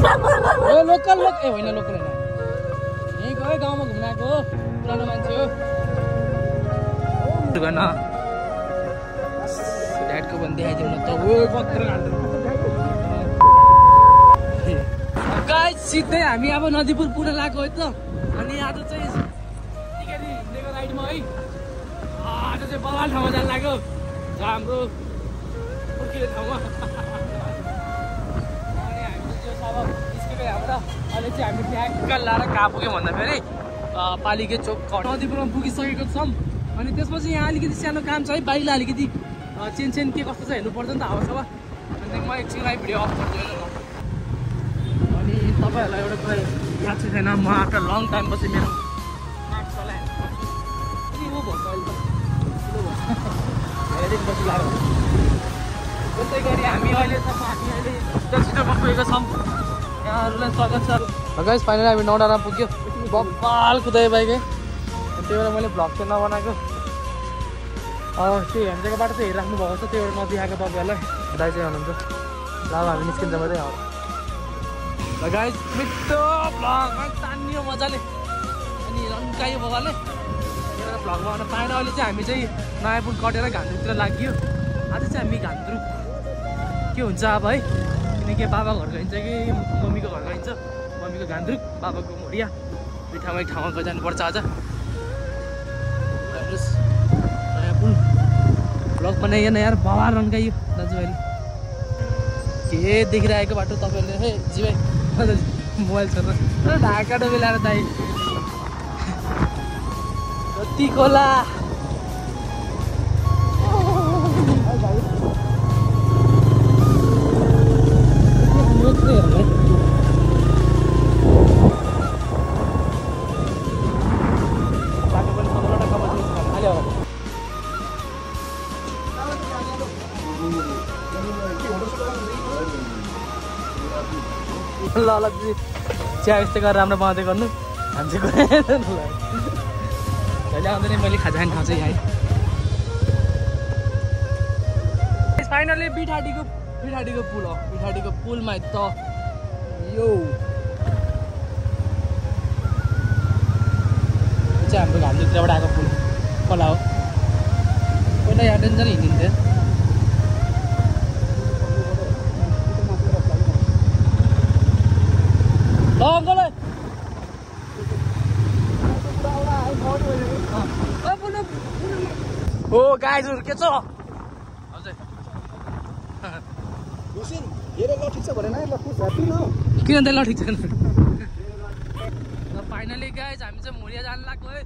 Local लोक ए होइन लोकल होइन यहीँ गयो गाउँमा घुम्न आएको पुरानो मान्छे हो गर्न ड्याडको पनि देखाइदिउँ न त गाइस सिधै हामी अब नदीपुर पुरा लागेको है त अनि आज चाहिँ टिकरी हिँडेको राइडमा है आज चाहिँ बवाल ठाउँमा जानु लाग्यो हाम्रो फुर्किने ठाउँमा अनि हामी चाहिँ अब निस्केको हाम्रो अहिले चाहिँ हामी ट्याक्क लाएर कहाँ पुग्यौँ भन्दाखेरि पालिके चोक नदीपुरमा पुगिसकेको छौँ अनि त्यसपछि यहाँ अलिकति सानो काम छ है बाइकलाई अलिकति चेन के कस्तो छ हेर्नु पर्छ नि त हावासावा अनि म एकछिनलाई भिडियो अफ गर्छु अनि तपाईँहरूलाई एउटा कुरा याद छैन म आफ्टर लङ टाइम पछि मेरो म्याक्स चलाएँ के हो भन्छ अहिले त धेरै पछि लाग्यो जस्तै गरी हामी अहिले दक्षिणमा पुगेको छौँ यहाँहरूलाई स्वागत छ गाइस फाइनली हामी नौडाँडा पुग्यो बब्बाल कुदायो बाइकै त्यही भएर मैले भ्लग चाहिँ नबनाएको त्यो हेर्ने बाटो चाहिँ हेरिराख्नु भएको छ त्यही भएर नदेखाएको तपाईँहरूलाई दाइ चाहिँ हुनुहुन्छ ल हामी निस्किन्छ मात्रै ल गाइस मिठो भ्लगमा तानियो मजाले अनि रन्कायो बाबाले त्यही भएर भ्लग बनाउन पाएन अहिले चाहिँ हामी चाहिँ नयाँ पुल कटेर घान्द्रुकतिर लाग्यो आज चाहिँ हामी घान्द्रुक के हुन्छ अब है किनकि बाबा घर गइन्छ कि मम्मीको घर गइन्छ मम्मीको घान्द्रुक बाबाको मोरिया ठाउँमा एक ठाउँमा जानुपर्छ आज नयाँ पुल भ्लग बनाइएन यार बवाल रन्कायो दाजुभाइले के देखिरहेको बाटो तपाईँहरूले है जी भाइ मोबाइल छ ढाका डोबी लाएर दाइ जति खोला ल ल दिदी चिया यस्तै गरेर राम्रो बनाउँदै गर्नु हामी चाहिँ कहिले आउँदैन मैले खाजा खाने ठाउँ चाहिँ आएँ फाइनली बिठाडीको पुल हो बिठाडीको पुलमा त यो चाहिँ हाम्रो घामभित्रबाट आएको पुल खोला हो पहिला यहाँ डेन्जर हिँडिन्थ्यो ओ गाइजहरु के छ हजुर हुसेन हेरे ल ठीक छ भने न ल पुस ह्यापी न किन त ल ठीक छ ल फाइनली गाइज हामी चाहिँ मोरिया जान लाग्यो है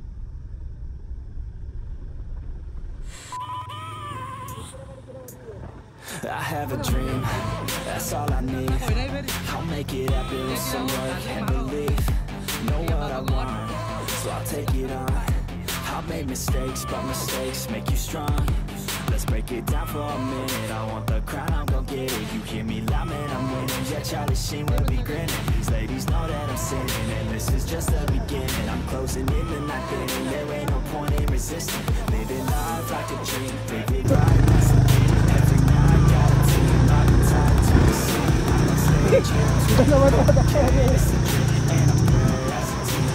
I have a dream, that's all I need. I'll make it happen with some work and belief. Know what I want, so I'll take it on. I've made mistakes, but mistakes make you strong. Let's break it down for a minute. I want the crown, I'm gon' get it. You hear me loud, man, I'm winning. Yeah, Charlie Sheen will be grinning. These ladies know that I'm sinning, and this is just the beginning. I'm closing in the night inning. There ain't no point in resisting. Living life like a dream, live it right, that's the key. Every night, got a team, I've been tied to the scene. I'm stage here, and I'm good as a team.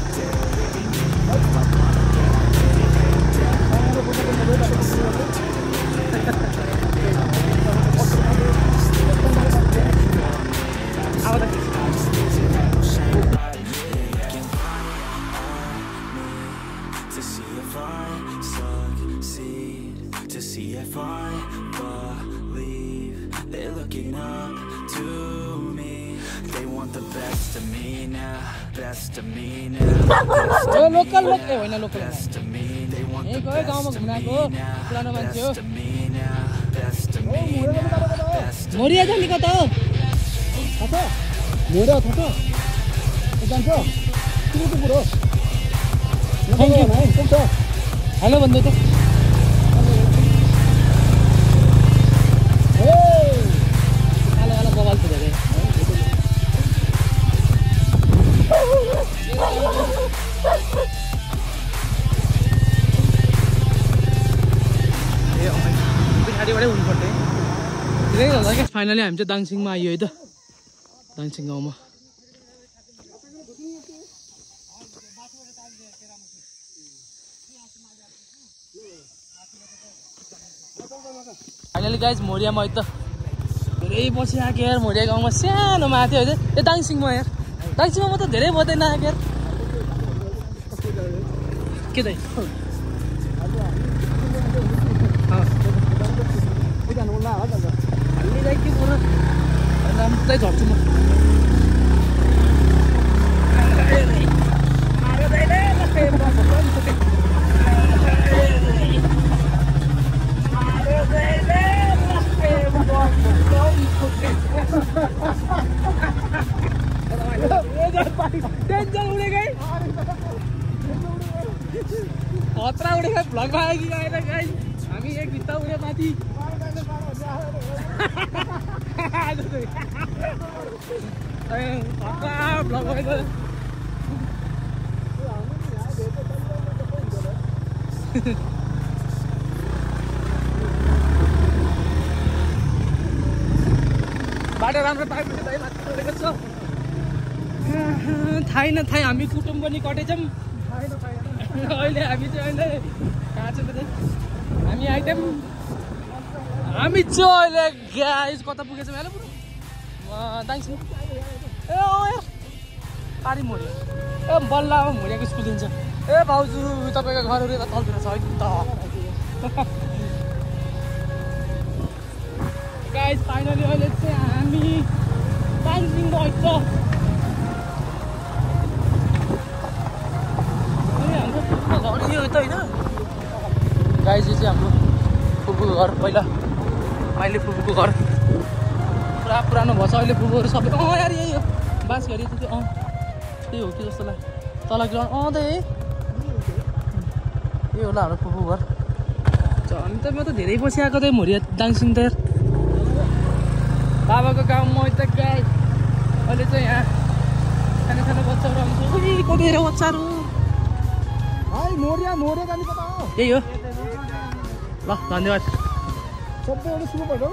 To see if I succeed, to see if I believe they're looking up to me. They want the best of me now, best of me now. Local लोक ए होइन local Best of me, they want the गयो गाउँमा घुम्न आएको पुरानो मान्छे हो मोरिया जाने कता हो थाहा मोरिया थाहा जान्छ तिमीको पुरो थ्याङ्क यू हेलो भन्दै त हेलो हेलो बवाल छ धेरै पिछाडिबाटै हुनुपर्ने फाइनली हामी चाहिँ दाङसिङमा आइयो है त दाङसिङ गाउँमा। फाइनली गाइज मोरियामा है त धेरै पछि आएको यार। मोरिया गाउँमा सानोमा आएको थियो होइन। ए दाङसिङमा यार, दाङसिङमा म त धेरै बत्दैन आएको यार। के दाइ के पुरा राम्रै झर्छु म। खतरा उडेको भ्लगमा आयो कि आएर गाई हामी एक भित्ता उड्यो माथि। खतरा भ्लग भएको बाटो राम्रो पाएपछि दाइ माथि उडेको छ। थाहै नथाहै हामी कुटुम्ब पनि कटेछौँ। अहिले हामी चाहिँ अहिले कहाँ छ हामी आइटम हामी चाहिँ अहिले गाइस कता पुगेछौँ हेलो पुरो दाङसिङ। ए यार पारी मोरिया ए बल्ल अब मोरियाको स्कुल दिन्छ। ए भाउजू तपाईँको घरहरू यता तलतिर छ है त। गाइस फाइनली अहिले चाहिँ हामी दाङसिङ गएछ। घर यो त होइन गाइस यो चाहिँ हाम्रो फुपूको घर। पहिला अहिले फुपूको घर पुरा पुरानो भएछ अहिले फुपूहरू सबै। यार यही हो बास गरी त त्यो त्यही हो कि जस्तो लाग्यो तल ग्राउन्ड त यही होला हाम्रो फुपूको घर। हामी त म त धेरै पछि आएको थिएँ मोरिया दाङसिङ त यार। बाबाको गाउँ म त गाई अहिले चाहिँ यहाँ सानो सानो बच्चाहरू आउँछ। कति धेरै बच्चाहरू मोरिया मोरिया जाने कता हो? यही हो ल धन्यवाद। सबै एउटा सुरु भयो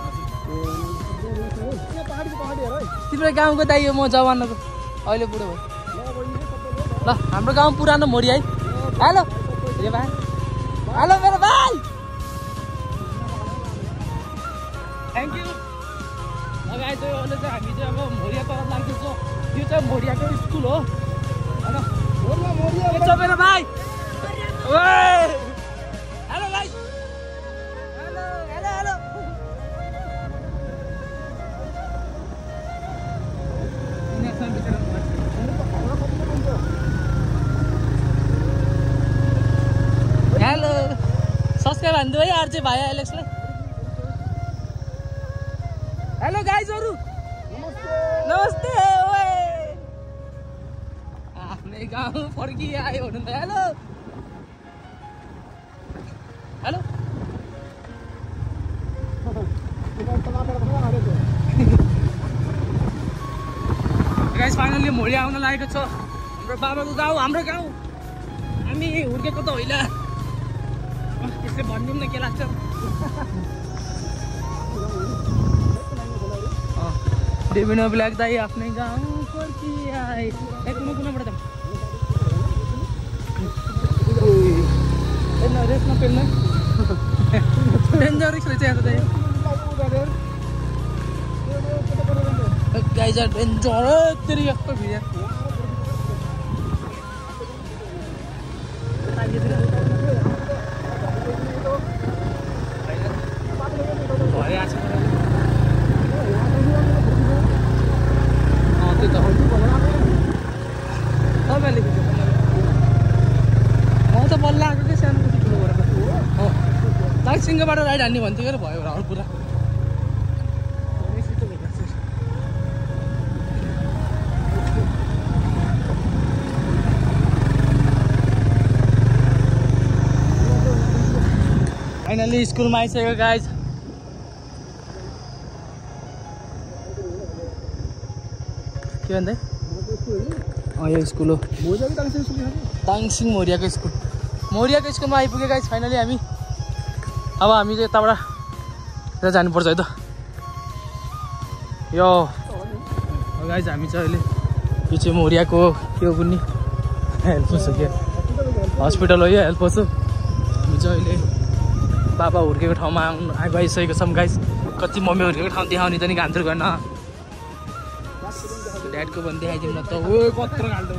यहाँ पहाडीको पहाडी हेर है। तिम्रो गाउँको दाइ हो म जवानको अहिले बुढो भयो। ल हाम्रो गाउँ पुरानो मोरिया है। हेलो ए भाइ हेलो मेरो भाइ थ्याङ्क यू। लगाए चाहिँ अहिले चाहिँ हामी चाहिँ अब मोरिया तल लाग्दैछ। यो चाहिँ मोरियाको स्कुल हो होइन। मोरिया मोरिया के छ मेरो भाइ? हेलो भाइ hello hello hello hello subscribe हान्नु है आरजे भाइ एलेक्सलाई। हेलो गाइजहरू नमस्ते। ओए आफ्नै गाउँ फर्किआयो हुनु त। हेलो हेलो गाइस फाइनली मोरिया आउन लागेको छ। हाम्रो बाबाको गाउँ हाम्रो गाउँ। हामी हुर्केको त होइन त्यसले भनिदिउँ न के लाग्छ। डेबिनो ब्ल्याक दाई आफ्नै गाउँ फर्किआए। कुनाबाट जाऊँ रेस नपेल्न डेन्जरस रहेछ यहाँ त दाइ। गाइज डेन्जर तेरि यस्तो भिड भरे आएको छ। त्यही त तपाईँले म त बल्ल आएको क्या सानो ठुलो गरेर दाङसिङबाट राइड हान्ने भन्थ्यो क्या भयो अरू पुरा। फाइनली स्कुलमा आइसक्यो गाइज। के भन्दै यो स्कुल हो दाङसिङ मोरियाको स्कुल। मोरियाको स्कुलमा आइपुग्यो गाइज फाइनली हामी। अब हामी चाहिँ यताबाट जानुपर्छ है त। यो गाइज हामी चाहिँ अहिले यो चाहिँ मोरियाको के हो कुन्नी हेल्थ पोस्ट हो क्या हस्पिटल हो यो हेल्थ पोस्ट हो हामी चाहिँ अहिले बाबा हुर्केको ठाउँमा आइसकेको छौँ गाइज कति मम्मी हुर्केको ठाउँ देखाउने त नि घामथुर गर्न ड्याडको पनि देखाइदिउँ न त ओ कत्रो घाल्दो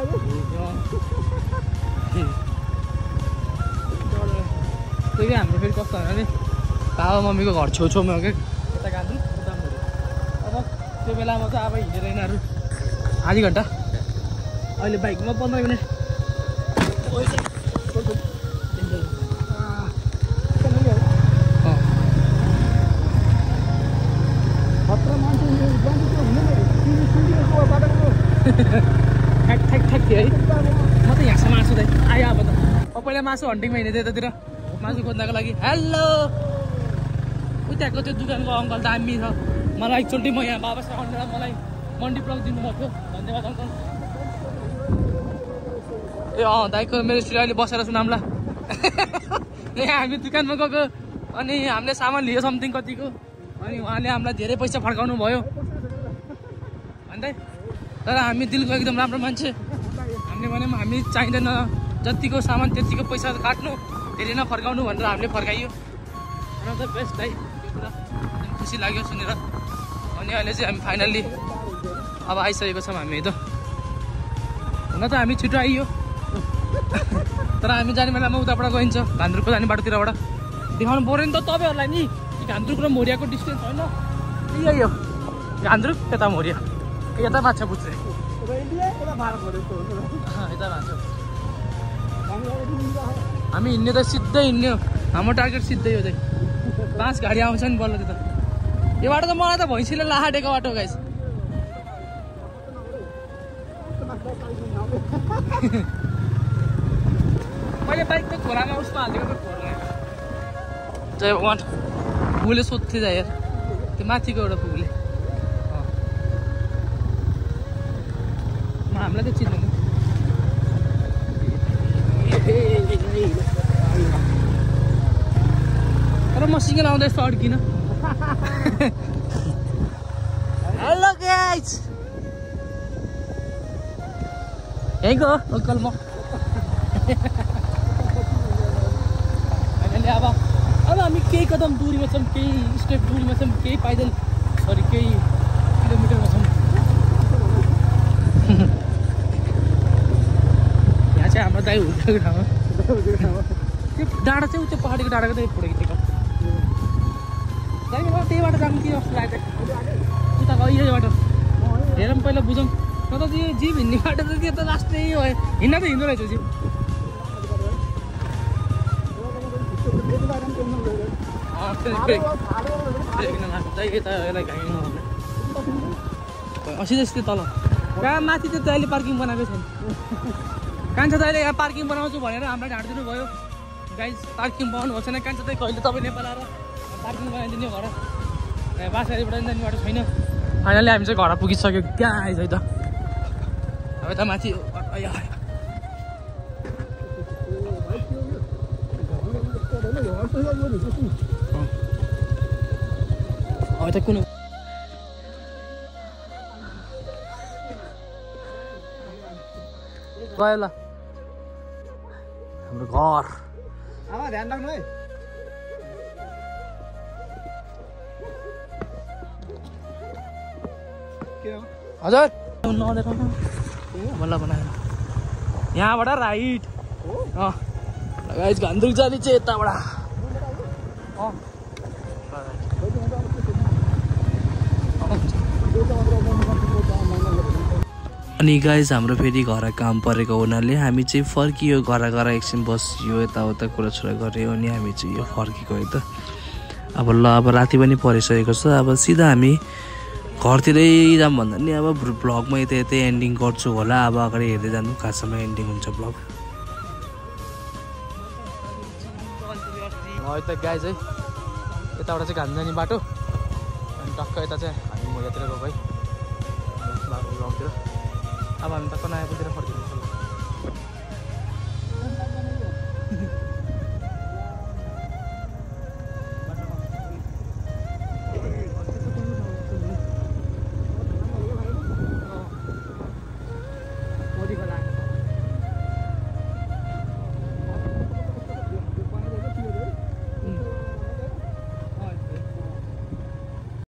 त्यही हाम्रो फेरि कस्तो भने बाबा मम्मीको घर छेउछेउमा हो क्या यता गान्थ्यौँ उता मोरिया अब त्यो बेलामा चाहिँ अब हिँडेर यिनीहरू आधी घन्टा अहिले बाइकमा 15 मिनट ठ्याक थियो है म त यहाँसम्म आँसु दाइ आयो अब त पहिला मासु हन्टिङमा हिँडेको थियो यतातिर मासु खोज्नको लागि हेलो उताको त्यो दोकानको अङ्कल दामी छ मलाई एकचोटि म यहाँ बाबासँग अन्डेर मलाई मन्डी ब्लक दिनुभएको धन्यवाद अङ्कल ए दाइको मेरो स्टोरी अहिले बसेर सुनाउँला यहाँ हामी दोकानमा गएको अनि हामीले सामान लियो समथिङ कतिको अनि उहाँले हामीलाई धेरै पैसा फर्काउनु भयो भन्दै तर हामी दिलको एकदम राम्रो मान्छे हामीले भन्यौँ हामी चाहिँदैन जतिको सामान त्यतिको पैसा काट्नु धेरै नफर्काउनु भनेर हामीले फर्काइयो र त बेस्ट है यो कुरा एकदम खुसी लाग्यो सुनेर अनि अहिले चाहिँ हामी फाइनल्ली अब आइसकेको छौँ हामी त हुन त हामी छिटो आइयो तर हामी जाने बेलामा उताबाट गइन्छ घान्द्रुकको जाने बाटोतिरबाट देखाउनु पऱ्यो नि त तपाईँहरूलाई नि घान्द्रुक र मोरियाको डिस्टेन्स होइन यही हो घान्द्रुक यता मोरिया यता माछा पुच्छ्रे यता माछा हामी हिँड्ने त सिधै हिँड्ने हो हाम्रो टार्गेट सिधै हो चाहिँ 5 गाडी आउँछ नि बल्ल त्यो त यो बाटो त मलाई त भैँसीले लाहाटेको बाटो गाइस मैले बाइक त खोलामा उसमा हालिदिएको त खोला जय भगवान् पुगले सोध्थेँ जा यार त्यो माथिको एउटा पुगले हामीलाई त चिन्दैन तर म सिङ्गल आउँदा यस्तो अड्किन हेलो गाइज यहीँको लोकल म अहिले अब हामी केही कदम दूरीमा छौँ केही स्टेप दूरीमा छौँ केही पैदल सरी केही किलोमिटरमा छौँ यहाँ चाहिँ हाम्रो दाइ हुर्केको ठाउँमा त्यो डाँडा चाहिँ त्यो पहाडीको डाँडाको चाहिँ फोटो खिचेको दाइ मलाई त्यही बाटो जानु कि जस्तो लाग्छ उता गयो यो बाटो हेरौँ पहिला बुझौँ न त त्यो जिप हिँड्ने बाटो त त्यो त लास्टै हो हिँड्न त हिँड्दो रहेछ जिप असी जस्तो तल कहाँ माथि चाहिँ अहिले पार्किङ बनाएको छैन कान्छ त अहिले यहाँ पार्किङ बनाउँछु भनेर हामीलाई ढाँडिदिनु भयो गाइज पार्किङ बनाउनु भएको छैन कान्छ चाहिँ कहिले तपाईँ नेपाल आएर पार्किङ बनाइदिने घर बासारीबाट जाने बाटो छैन फाइनली हामी चाहिँ घर पुगिसक्यो क्या आइज है त अब त माथि अब त कुन गयो ल हाम्रो घर ध्यान राख्नु है हजुर बल्ल बनाएर यहाँबाट राइट गाइस घान्द्रुक जाने चाहिँ यताबाट अनि गाइज हाम्रो फेरि घर काम परेको हुनाले हामी चाहिँ फर्कियो घर एकछिन बसियो यताउता कुराछुरा गऱ्यो अनि हामी चाहिँ यो फर्केको है त अब ल अब राति पनि परिसकेको छ अब सिधा हामी घरतिरै जाऊँ भन्दा नि अब भ्लगमा यतै एन्डिङ गर्छु होला अब अगाडि हेर्दै जानु खासमा एन्डिङ हुन्छ भ्लग यता गाइज है यताबाट चाहिँ घाम जाने बाटो अनि टक्क यता चाहिँ हामी म यतातिर गएको है बाटो ब्लगतिर अब हामी टक्क नयाँ पुगेर फर्किन्छ